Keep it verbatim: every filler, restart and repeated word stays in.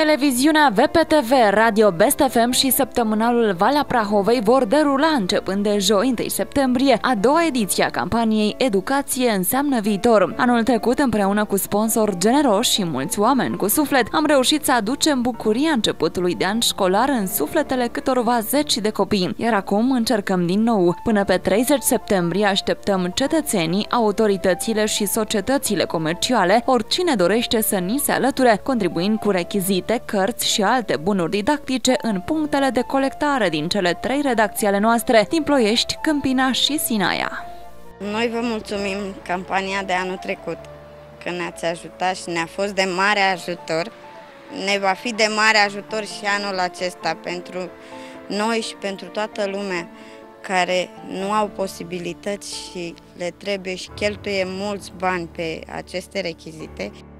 Televiziunea V P T V, Radio Best F M și săptămânalul Valea Prahovei vor derula începând de joi, întâi septembrie, a doua ediție a campaniei Educație înseamnă viitor. Anul trecut, împreună cu sponsori generoși și mulți oameni cu suflet, am reușit să aducem bucuria începutului de an școlar în sufletele câtorva zeci de copii. Iar acum încercăm din nou. Până pe treizeci septembrie așteptăm cetățenii, autoritățile și societățile comerciale, oricine dorește să ni se alăture, contribuind cu rechizite, cărți și alte bunuri didactice în punctele de colectare din cele trei redacții ale noastre, din Ploiești, Câmpina și Sinaia. Noi vă mulțumim campania de anul trecut, că ne-ați ajutat și ne-a fost de mare ajutor. Ne va fi de mare ajutor și anul acesta pentru noi și pentru toată lumea care nu au posibilități și le trebuie și cheltuie mulți bani pe aceste rechizite.